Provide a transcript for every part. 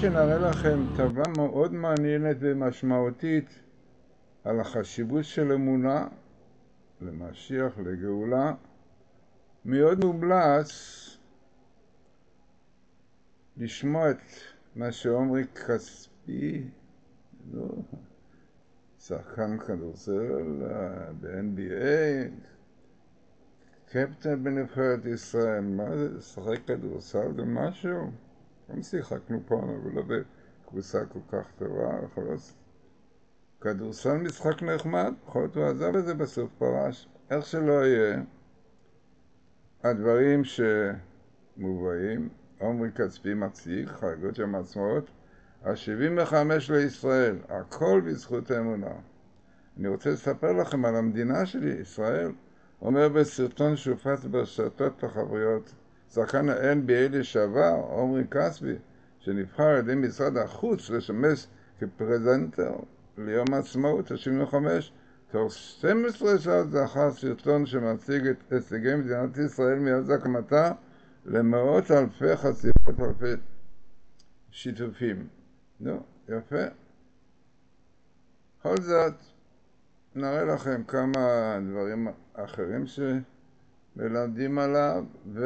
שנראה לכם טבלה מאוד מעניינת ומשמעותית על החשיבות של אמונה למשיח, לגאולה. מאוד מומלץ לשמוע את מה שעומרי כספי, שחקן כדורסל ב-NBA, קפטן בנבחרת ישראל. מה זה? לשחק כדורסל זה משהו? לא שיחקנו פעם, אבל לא בקבוצה כל כך טובה. כדורסל משחק נחמד, בכל זאת הוא עזב את זה בסוף, פרש. איך שלא יהיה, הדברים שמובאים, עומרי כספי מציג, חגיגות יום העצמאות, ה-75 לישראל, הכל בזכות האמונה. אני רוצה לספר לכם על המדינה שלי, ישראל. אומר בסרטון שהופץ ברשתות החברתיות, שחקן ה-NBA לשעבר, עומרי כספי, שנבחר על ידי משרד החוץ לשמש כפרזנטר ליום העצמאות ה-75, תוך 12 שעות לאחר סרטון שמציג את הישגי מדינת ישראל מאז הקמתה למאות אלפי חשיפות, אלפי שיתופים. יפה. בכל זאת, נראה לכם כמה דברים אחרים שמלמדים עליו,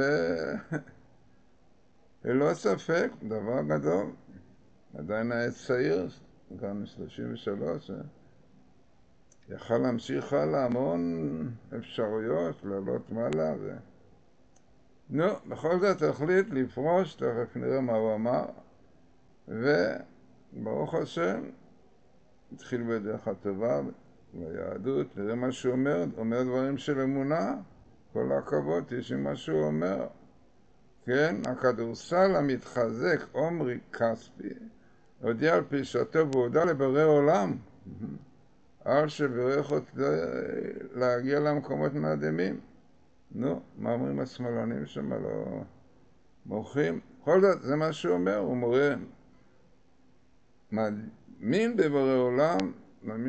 וללא ספק, דבר גדול. עדיין היה צעיר, גם 33, יכל להמשיך הלאה המון אפשרויות, לעלות מעלה. בכל זאת החליט לפרוש, תכף נראה מה הוא אמר, וברוך השם, התחיל בדרך הטובה, ליהדות, נראה מה שהוא אומר דברים של אמונה, כל הכבוד, תשמע מה שהוא אומר. כן, הכדורסל המתחזק, עומרי כספי, הודיע על פרישתו והודה לבורא עולם, על שברך אותי להגיע למקומות מדהימים. מה אומרים השמאלנים שם? לא מוחים. בכל זאת, זה מה שהוא אומר, הוא מורה מאמין בבורא עולם, מאמין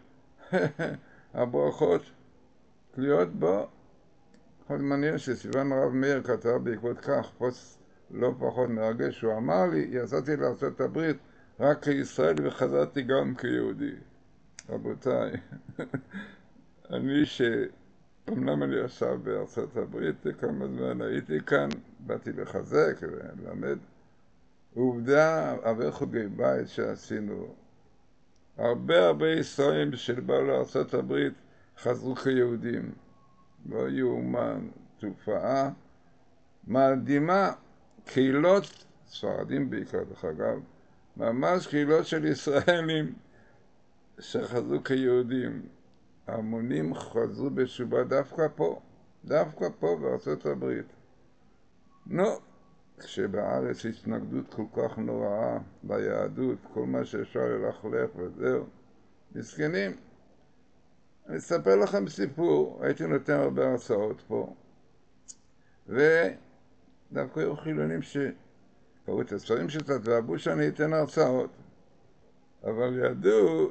שהברכות תלויות בו. עוד מעניין שסיוון הרב מאיר כתב בעקבות כך פוסט לא פחות מרגש, הוא אמר לי, יצאתי לארצות הברית רק כישראל וחזרתי גם כיהודי. רבותיי, אני אמנם אני ישב בארצות הברית, כמה זמן הייתי כאן, באתי לחזק וללמד. עובדה, הרבה חוגי בית שעשינו, הרבה ישראלים שבאו לארצות הברית חזרו כיהודים. לא יאומן, תופעה מדהימה. קהילות, ספרדים בעיקר דרך אגב, ממש קהילות של ישראלים שחזרו כיהודים. המונים חזרו בתשובה דווקא פה בארצות הברית. כשבארץ התנגדות כל כך נוראה ליהדות, כל מה שאפשר ללכלך וזהו, מסכנים. אני אספר לכם סיפור, הייתי נותן הרבה הרצאות פה, ודווקא היו חילונים שקראו את הספרים שקצת ואהבו שאני אתן הרצאות, אבל ידעו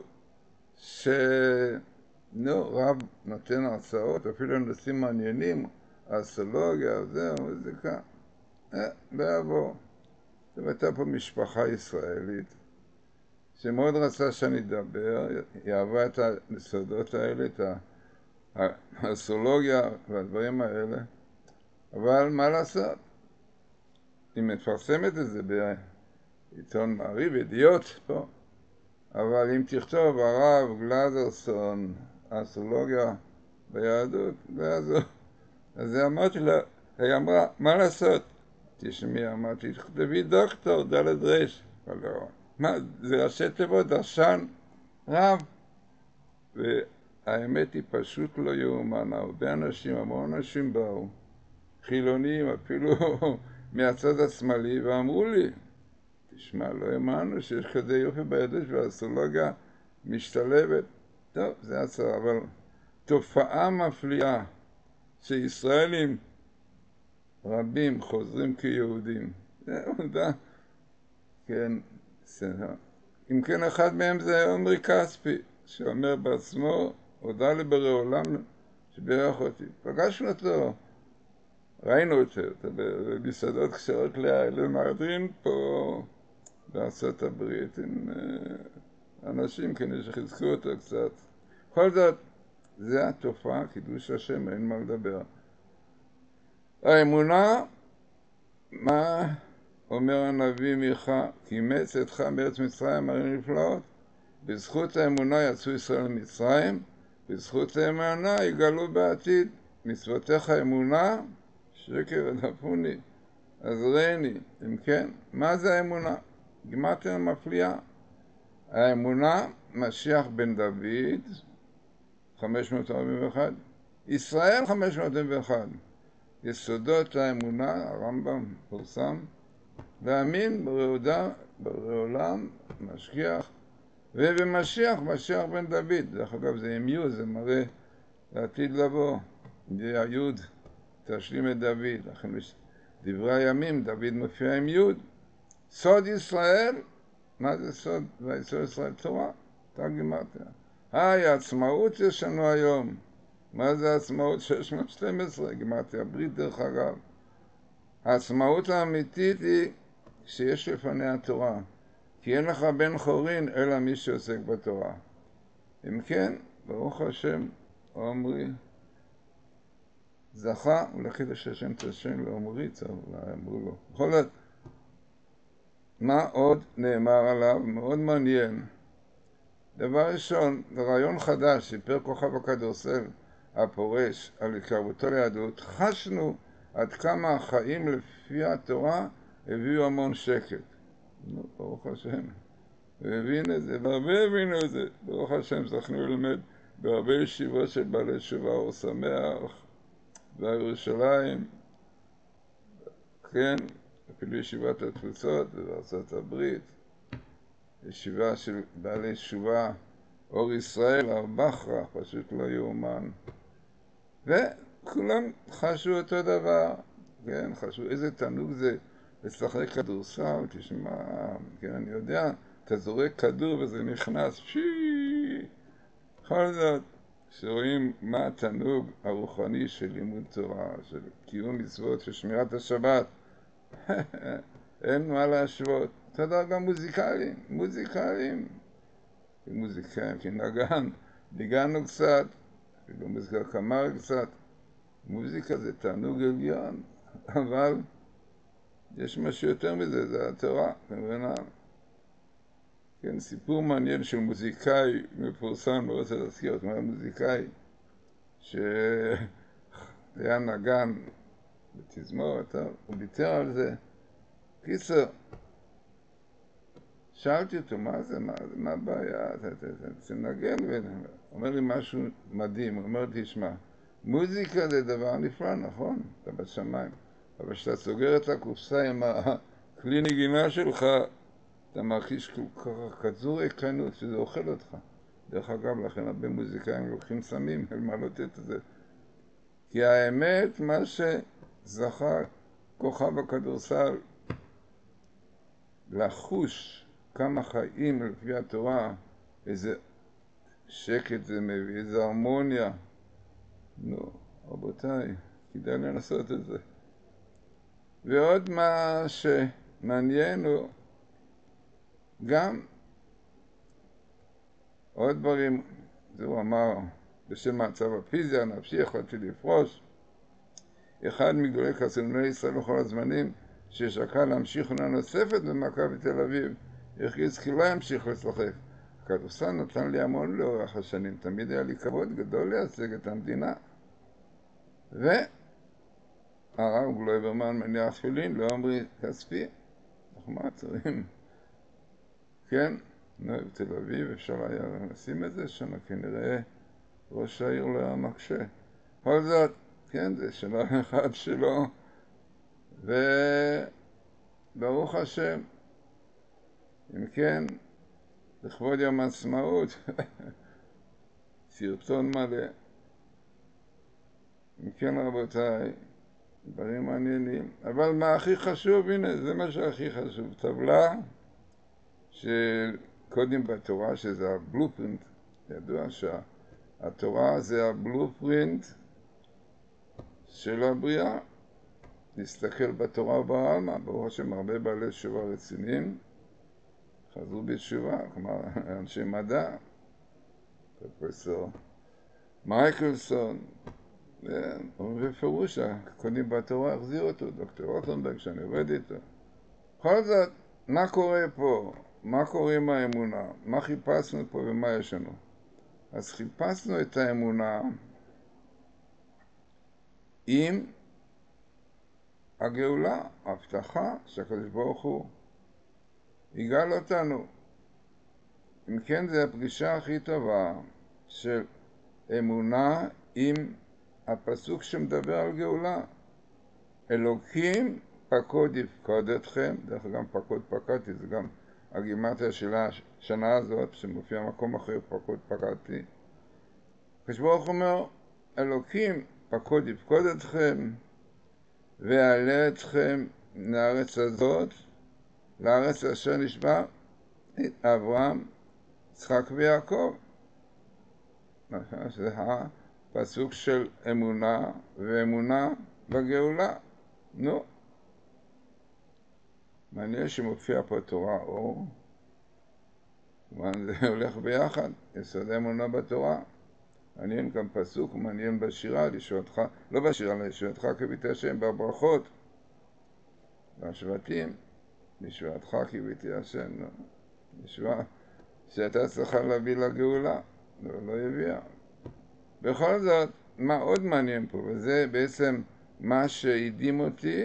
רב נותן הרצאות, אפילו נושאים מעניינים, אסטרולוגיה, זהו, מוזיקה, לא יבוא. הייתה פה משפחה ישראלית שמאוד רצה שאני אדבר, היא אהבה את היסודות האלה, את האסטרולוגיה והדברים האלה, אבל מה לעשות? היא מפרסמת את זה בעיתון מעריב, ידיעות פה, אבל אם תכתוב הרב גלזרסון, אסטרולוגיה ביהדות, לא יעזור. אז אמרתי לה, היא אמרה, מה לעשות? תשמעי, אמרתי, תכתבי דוקטור, דלת רש. לא. מה, זה ראשי תיבות, דרשן רב. והאמת היא פשוט לא יאומן. הרבה אנשים, המון אנשים באו, חילונים, אפילו מהצד השמאלי, ואמרו לי, תשמע, לא האמנו שיש כזה יופי ביהדות והאסטרולוגיה משתלבת. טוב, זה הצעה, אבל תופעה מפליאה שישראלים רבים חוזרים כיהודים. זה עובדה. כן, בסדר. אם כן, אחד מהם זה עומרי כספי, שאומר בעצמו, הודה לבורא עולם שברך אותי. פגשנו אותו, ראינו אותו במסעדות קשרות למהדרין פה בארצות הברית עם אנשים כדי שחיזקו אותו קצת. בכל זאת, זה התופעה, קידוש השם, אין מה לדבר. האמונה, מה אומר הנביא מיכה? כי אימץ אתך בארץ מצרים מראים נפלאות. בזכות האמונה יצאו ישראל למצרים, בזכות האמונה יגאלו בעתיד. מצוותיך אמונה, שקר ודפוני, עזרני. אם כן, מה זה האמונה? גימטריה מפליאה. האמונה, משיח בן דוד, 541, ישראל 541. יסודות האמונה, הרמב"ם פורסם, להאמין בורא עולם, משגיח, ובמשיח, משיח בן דוד. דרך אגב, זה עם י', זה מראה לעתיד לבוא. זה היוד, תשלים את דוד. לכן דברי הימים, דוד מופיע עם י'. סוד ישראל, מה זה סוד? ויסוד ישראל תורה, תג גימטריה. העצמאות יש לנו היום. מה זה העצמאות? 612, גימטריה ברית דרך אגב. העצמאות האמיתית היא שיש לפניה תורה. כי אין לך בן חורין אלא מי שעוסק בתורה. אם כן, ברוך השם, עומרי זכה, ולחידש השם תשם לעומרי, אמרו לו. בכל זאת, מה עוד נאמר עליו? מאוד מעניין. דבר ראשון, זה רעיון חדש, סיפר כוכב הכדורסל הפורש על התקרבותו ליהדות. חשנו עד כמה החיים לפי התורה הביאו המון שקט. ברוך השם. והבין את זה, והרבה הבינו את זה. ברוך השם, זכנו ללמד בהרבה ישיבות של בעלי תשובה, אור שמח, בירושלים, כן, אפילו ישיבת התפוצות בארצות הברית, ישיבה של בעלי תשובה, אור ישראל, ארבחרה, פשוט לא יאומן. וכולם חשו אותו דבר, כן, חשו איזה תענוג זה לשחק כדורסל, תשמע, כן, אני יודע, אתה זורק כדור וזה נכנס, בכל זאת, שרואים מה התענוג הרוחני של לימוד תורה, של קיום מצוות, של שמירת השבת, אין מה להשוות. אתה יודע, גם מוזיקאים, כנגן, ניגענו קצת, וגם מוזיקה כמר קצת. מוזיקה זה תענוג עליון, אבל יש משהו יותר מזה, זה התורה, כמובן. כן, סיפור מעניין של מוזיקאי מפורסם, לא רוצה להזכיר אותו, מוזיקאי שהיה נגן בתזמורת, הוא ביטר על זה. קיצר, שאלתי אותו, מה זה, מה הבעיה? תנגן, הוא אומר לי משהו מדהים, הוא אומר לי, תשמע, מוזיקה זה דבר נפלא, נכון? אתה בשמיים, אבל כשאתה סוגר את הקופסה עם הכלי נגינה שלך, אתה מרגיש כל כך כזו ריקנות שזה אוכל אותך. דרך אגב, לכן הרבה מוזיקאים לוקחים סמים על מעלות את זה. כי האמת, מה שזכה כוכב הכדורסל לחוש כמה חיים לפי התורה, איזה שקט זה מביא, איזה הרמוניה. נו, רבותיי, כדאי לנסות את זה. ועוד מה שמעניין הוא, גם עוד דברים, זה הוא אמר, בשם מצב הפיזי, הנפשי, יכולתי לפרוש. אחד מגדולי חסידי ישראל בכל הזמנים, ששקל להמשיך עונה נוספת במכבי תל אביב, הכריז כי לא ימשיך לשחק. הכדורסל נתן לי המון לאורך השנים, תמיד היה לי כבוד גדול לייצג את המדינה. והרב גלויברמן מניח תפילין לעומרי כספי, אנחנו מעצרים. כן, בתל אביב אפשר היה לשים את זה, שם כנראה ראש העיר לא היה מקשה. בכל זאת, כן, זה שלב אחד שלו, וברוך השם, אם כן, לכבוד יום העצמאות, סרטון מלא. אם כן, רבותיי, דברים מעניינים. אבל מה הכי חשוב? הנה, זה מה שהכי חשוב. טבלה של קודם בתורה, שזה הבלופרינט. ידוע שהתורה זה הבלופרינט של הבריאה. נסתכל בתורה ובעלמא, ברוך השם הרבה בעלי תשובה רציניים, חזרו בתשובה, כלומר, אנשי מדע, פרופסור מייקלסון, בפירוש, הקונים בתורה החזירו אותו, דוקטור רוטנברג, שאני עובד איתו. בכל זאת, מה קורה פה? מה קורה עם האמונה? מה חיפשנו פה ומה יש לנו? אז חיפשנו את האמונה עם הגאולה, ההבטחה שהקדוש ברוך הוא יגאל אותנו. אם כן, זו הפגישה הכי טובה של אמונה עם הפסוק שמדבר על גאולה. אלוקים פקוד יפקוד אתכם, דרך אגב פקוד פקדתי, זה גם הגימטריה של השנה הזאת, שמופיע מקום אחר, פקוד פקדתי. הקדוש ברוך הוא אומר, אלוקים פקוד יפקוד אתכם, ויעלה אתכם לארץ הזאת, לארץ אשר נשבע את אברהם, יצחק ויעקב. זה הפסוק של אמונה, ואמונה בגאולה. נו, מעניין שמופיע פה תורה אור, זה הולך ביחד, יסוד אמונה בתורה. מעניין גם פסוק, מעניין בשירה, לישועתך, לא בשירה, לישועתך כביתי השם, בברכות, בשבטים, לישועתך כביתי השם, ישועה שהייתה צריכה להביא לגאולה, לא הביאה. בכל זאת, מה עוד מעניין פה, וזה בעצם מה שהדהים אותי,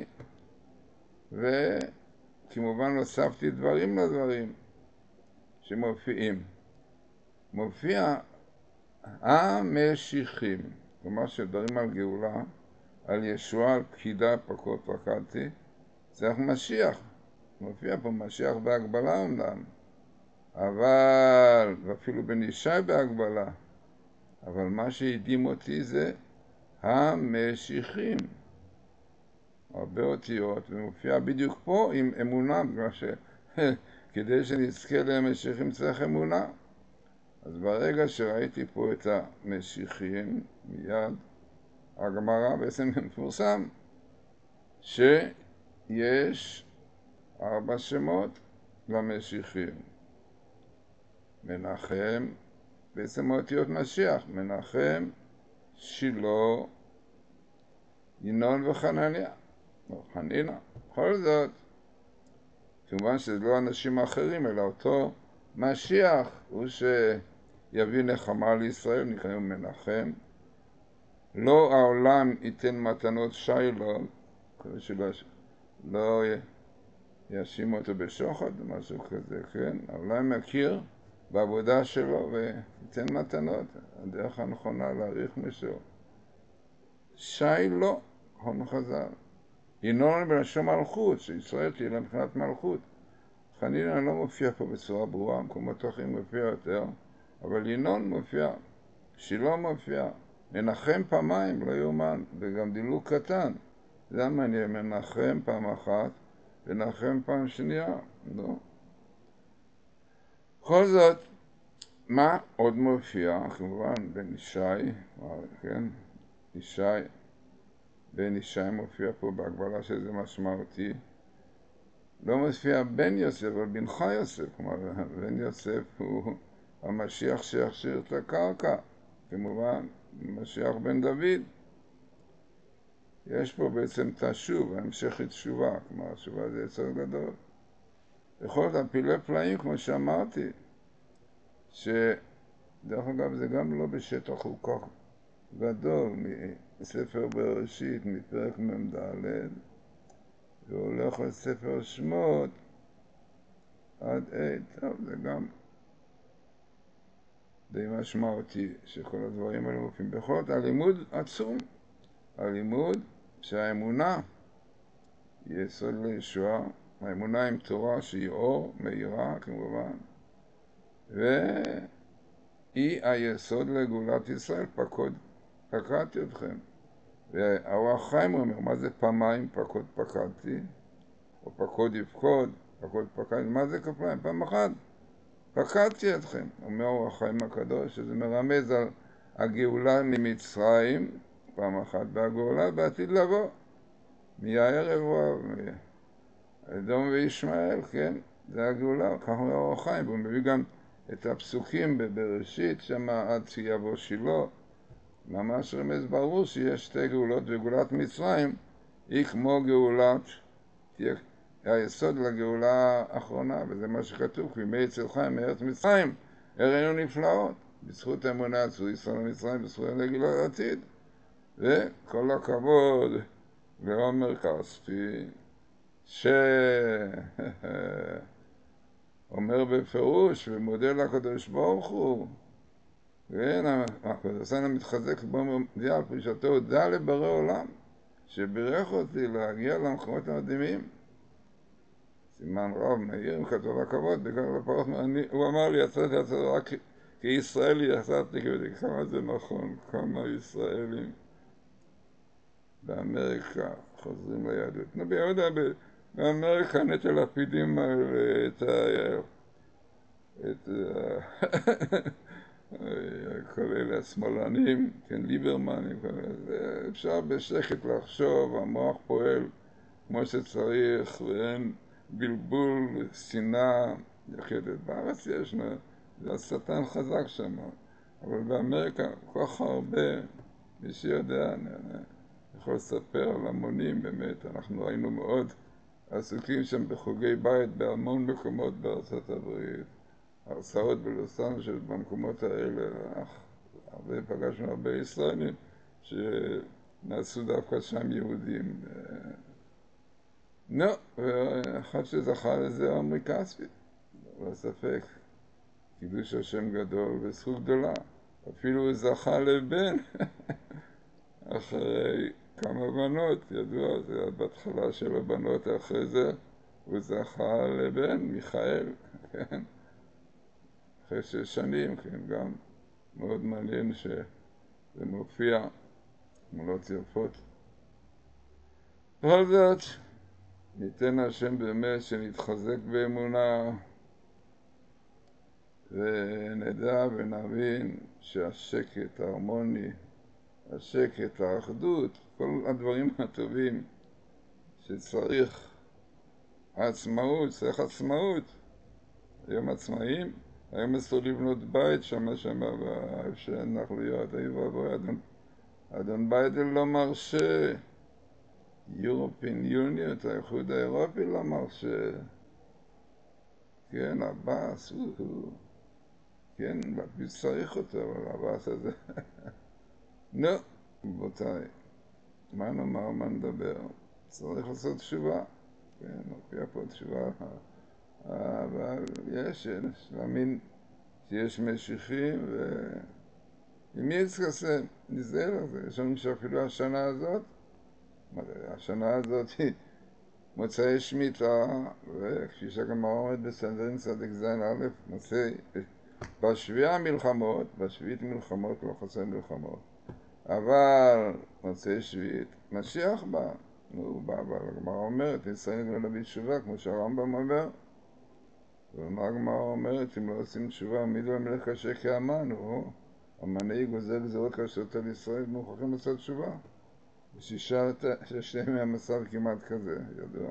וכמובן הוספתי דברים לדברים שמופיעים. מופיע המשיחים, כלומר שדברים על גאולה, על ישועה, על פקידה, פקוד פקדתי, צריך משיח. מופיע פה משיח בהגבלה אומנם, אבל, ואפילו בן ישי בהגבלה, אבל מה שהדהים אותי זה המשיחים. הרבה אותיות, ומופיע בדיוק פה עם אמונה, בגלל כדי שנזכה למשיחים צריך אמונה. אז ברגע שראיתי פה את המשיחים, מיד הגמרא בעצם מפורסם שיש 4 שמות למשיחים. מנחם, בעצם האותיות משיח, מנחם, שילה, ינון וחנניה, או חנינה. בכל זאת, כמובן שזה לא אנשים אחרים, אלא אותו משיח, הוא שיביא נחמה לישראל, נקרא מנחם. לא העולם ייתן מתנות שילה, כדי שלא יאשים אותו בשוחד, משהו כזה, כן? העולם מכיר בעבודה שלו וייתן מתנות, הדרך הנכונה להעריך מישהו. שילה, הון חז"ל. ינון בלשון מלכות, שישראל תהיה לה מבחינת מלכות. חנינה לא מופיע פה בצורה ברורה, מקומות אחרים מופיע יותר, אבל ינון מופיע, שילה מופיע, מנחם פעמיים, לא יאומן, וגם דילוג קטן. זה מעניין, מנחם פעם אחת, ונחם פעם שנייה, לא? בכל זאת, מה עוד מופיע? כמובן, בן ישי, כן? ישי, בן ישי מופיע פה בהגבלה שזה משמעותי. לא מופיע בן יוסף, אבל בנך יוסף. כלומר, בן יוסף הוא המשיח שיכשיר את הקרקע. כמובן, משיח בן דוד. יש פה בעצם תשוב, המשך תשובה. כלומר, התשובה זה יצר גדול. בכל זאת, פילי פלאים, כמו שאמרתי, שדרך אגב זה גם לא בשטח כל כך גדול, מספר בראשית, מפרק מ"ד, והולך לספר שמות עד טוב, זה גם די משמעותי שכל הדברים האלה מופיעים. בכל זאת, הלימוד עצום, הלימוד שהאמונה היא יסוד לישועה, האמונה עם תורה שהיא אור, מאירה כמובן, והיא היסוד לגאולת ישראל, פקדתי אתכם. והאור החיים אומר, מה זה פעמיים פקוד פקדתי? או פקוד יפקוד, פקוד פקדתי, מה זה כפיים? פעם אחת, פקדתי אתכם. אומר אור החיים הקדוש, שזה מרמז על הגאולה ממצרים, פעם אחת, והגאולה בעתיד לבוא. מיאיר רבוע, אדום וישמעאל, כן? זה הגאולה, כך אומר אור החיים, והוא מביא גם את הפסוקים בבראשית, שמה עד שיבוא שילה, ממש רמז ברור שיש שתי גאולות, וגאולת מצרים היא כמו גאולת, תהיה היסוד לגאולה האחרונה, וזה מה שכתוב, כי מי יצילך מארץ מצרים, הראינו נפלאות, בזכות האמונה עצרו ישראל למצרים, בזכות לגאולה לעתיד. וכל הכבוד לעומר כספי, שאומר בפירוש ומודה לקדוש ברוך הוא, הקדוש ברוך הוא מתחזק בו מודיע על פרישתו, הודה לבורא עולם שבירך אותי להגיע למקומות המדהימים. סימן רב מאיר כתוב הכבוד בגלל הפרות, הוא אמר לי יצאתי רק כישראלי, יצאתי כמה זה נכון, כמה ישראלים באמריקה חוזרים ליהדות. באמריקה נטל הפידים האלה את כל אלה השמאלנים, כן, ליברמנים, אפשר בשקט לחשוב, המוח פועל כמו שצריך ואין בלבול, שנאה יחדת. בארץ ישנה, זה השטן חזק שם, אבל באמריקה כל כך הרבה, מי שיודע, אני יכול לספר על המונים באמת, אנחנו היינו מאוד עסוקים שם בחוגי בית בהמון מקומות בארצות הברית, הרצאות בלוס אנג'לס במקומות האלה, הרבה פגשנו הרבה ישראלים שנעשו דווקא שם יהודים. אחד שזכה לזה עומרי כספי, לא ספק, קידוש השם גדול וזכות גדולה, אפילו הוא זכה לבן אחרי כמה בנות, ידוע, זה בהתחלה של הבנות, אחרי זה הוא זכה לבן, מיכאל, כן, אחרי 6 שנים, כן, גם מאוד מעניין שזה מופיע, תמונות יפות. בכל זאת, ניתן השם באמת שנתחזק באמונה ונדע ונבין שהשקט ההרמוני, השקט, האחדות, כל הדברים הטובים שצריך, העצמאות, צריך עצמאות. היום עצמאים, היום אסור לבנות בית שם שאנחנו להיות היבוא, אדון ביידן לא מרשה, European Union, האיחוד האירופי לא מרשה, כן, הבאס, כן, צריך אותו, אבל הבאס הזה, נו, רבותיי, מה נאמר, מה נדבר? צריך לעשות תשובה, כן, נופיע פה תשובה, אבל יש להאמין שיש משיחים, ואם יצטרסם, נזהר על זה, יש לנו שאפילו השנה הזאת, השנה הזאת היא מוצאי שמיטה, וכפי שהגמרא אומרת בסנהדרין צדיק זין א', בשביעי המלחמות, בשביעית מלחמות לא חסר מלחמות, אבל מוצאי שביעית, משיח בא, הוא בא, אבל הגמרא אומרת, ישראל נגמר להביא תשובה, כמו שהרמב"ם אומר, ומה הגמרא אומרת, אם לא עושים תשובה, עמידו המלך קשה כאמן, המנהי גוזל גזירות קשות על ישראל, מוכרחים לעשות תשובה. ששתיהם מהמצב כמעט כזה, ידוע.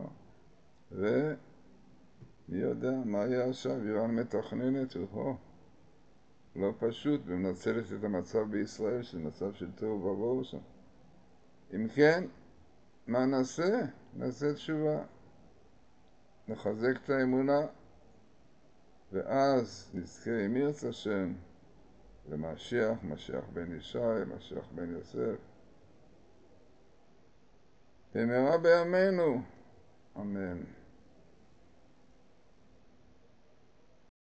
ומי יודע, מה יהיה עכשיו? איראן מתכננת, לא פשוט, ומנצלת את המצב בישראל, של מצב של תוהו ובוהו שם. אם כן, מה נעשה? נעשה תשובה. נחזק את האמונה, ואז נזכה, אם ירצה השם, למשיח, משיח בן ישי, משיח בן יוסף. במהרה בימינו, אמן.